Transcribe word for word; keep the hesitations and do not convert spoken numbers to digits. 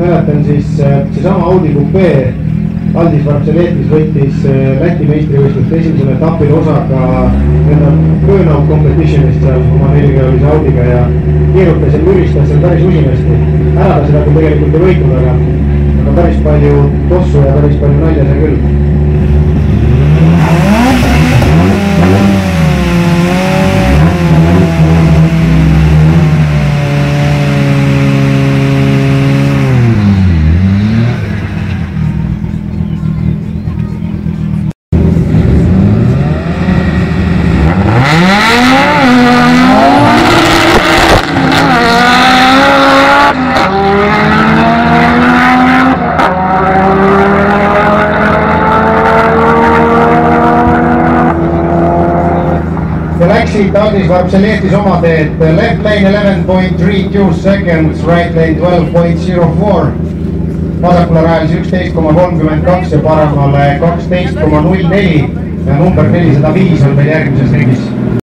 mäletan, siis seesama Audi Coupe Aldis Varpseletis võttis Läti meistrivõistluste esimesel etapil osa ka burnout competitionist seal oma nelikülalise Audiga ja keerutas ja müristas seal päris usinasti. Ära ta seda küll tegelikult ei võitnud, aga, aga päris palju tossu ja päris palju nalja sai küll. Läksid Aldis Varpseletis oma teed left lane eleven point three two seconds, right lane twelve point zero four, vasakule rajalis üksteist koma kolmkümmend kaks ja paremale kaksteist koma null neli ja number nelisada viis on meil järgmises ringis.